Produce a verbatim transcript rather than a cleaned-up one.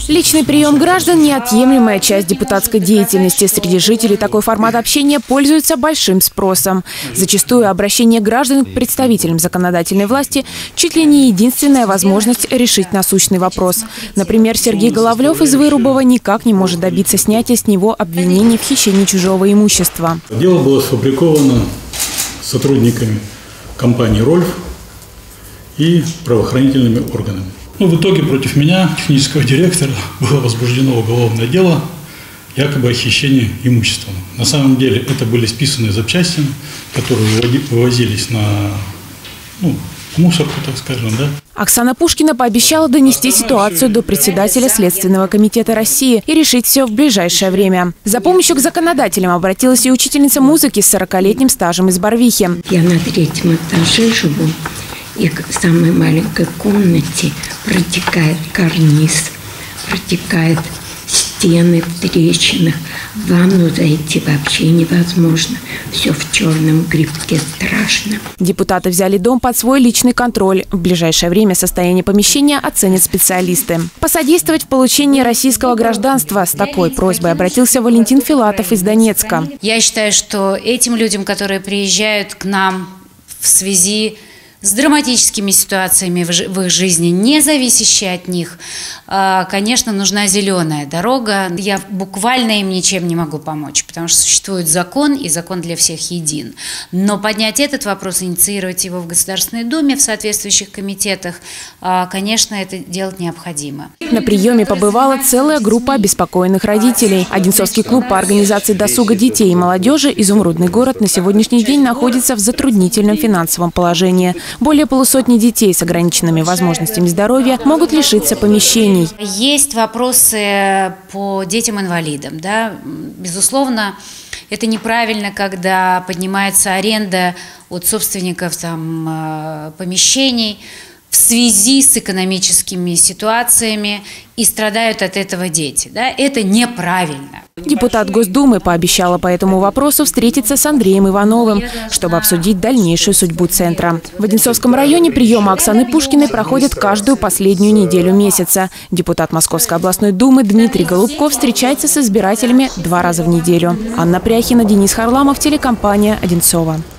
Личный прием граждан – неотъемлемая часть депутатской деятельности. Среди жителей такой формат общения пользуется большим спросом. Зачастую обращение граждан к представителям законодательной власти чуть ли не единственная возможность решить насущный вопрос. Например, Сергей Головлев из Вырубова никак не может добиться снятия с него обвинений в хищении чужого имущества. Дело было сфабриковано сотрудниками компании «Рольф» и правоохранительными органами. Ну, в итоге против меня, технического директора, было возбуждено уголовное дело якобы о хищении имущества. На самом деле это были списанные запчасти, которые вывозились на ну, мусорку, так скажем, да. Оксана Пушкина пообещала донести ситуацию до председателя Следственного комитета России и решить все в ближайшее время. За помощью к законодателям обратилась и учительница музыки с сорокалетним стажем из Барвихи. Я на третьем этаже живу, и в самой маленькой комнате протекает карниз, протекают стены в трещинах. В ванну зайти вообще невозможно. Все в черном грибке, страшно. Депутаты взяли дом под свой личный контроль. В ближайшее время состояние помещения оценят специалисты. Посодействовать в получении российского гражданства с такой просьбой обратился Валентин Филатов из Донецка. Я считаю, что этим людям, которые приезжают к нам в связи с драматическими ситуациями в их жизни, не зависящие от них, конечно, нужна зеленая дорога. Я буквально им ничем не могу помочь, потому что существует закон, и закон для всех един. Но поднять этот вопрос, инициировать его в Государственной Думе, в соответствующих комитетах, конечно, это делать необходимо. На приеме побывала целая группа обеспокоенных родителей. Одинцовский клуб по организации досуга детей и молодежи «Изумрудный город» на сегодняшний день находится в затруднительном финансовом положении. Более полусотни детей с ограниченными возможностями здоровья могут лишиться помещений. Есть вопросы по детям-инвалидам. Да? Безусловно, это неправильно, когда поднимается аренда от собственников там, помещений в связи с экономическими ситуациями, и страдают от этого дети. Да? Это неправильно. Депутат Госдумы пообещала по этому вопросу встретиться с Андреем Ивановым, чтобы обсудить дальнейшую судьбу центра. В Одинцовском районе приемы Оксаны Пушкиной проходят каждую последнюю неделю месяца. Депутат Московской областной думы Дмитрий Голубков встречается с избирателями два раза в неделю. Анна Пряхина, Денис Харламов, телекомпания «Одинцово».